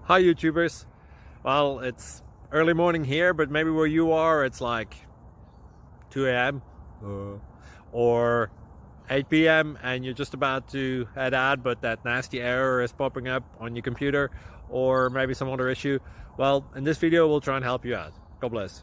Hi YouTubers. Well, it's early morning here, but maybe where you are it's like 2 a.m. or 8 p.m. and you're just about to head out, but that nasty error is popping up on your computer, or maybe some other issue. Well, in this video we'll try and help you out. God bless.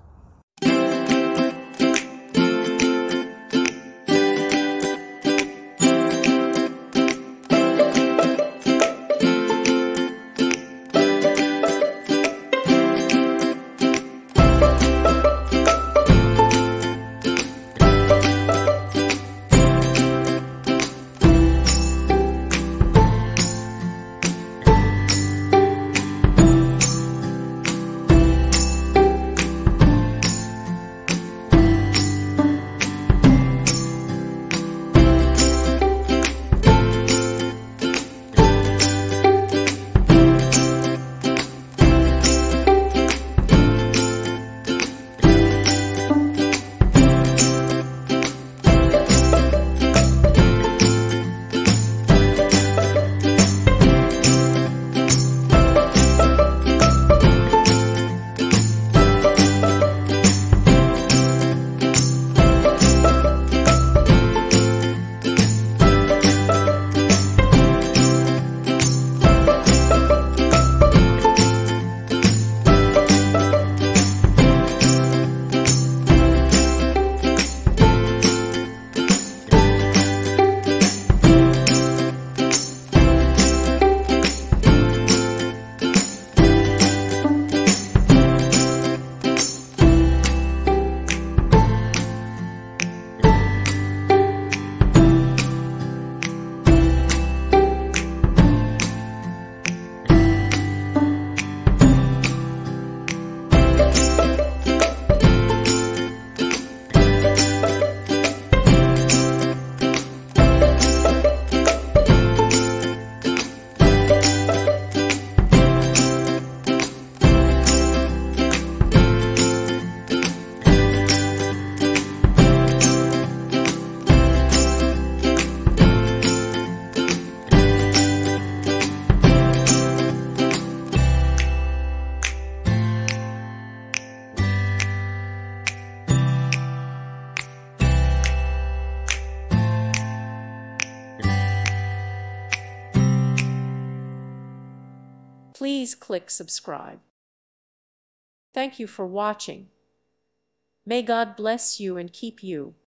Please click subscribe. Thank you for watching. May God bless you and keep you.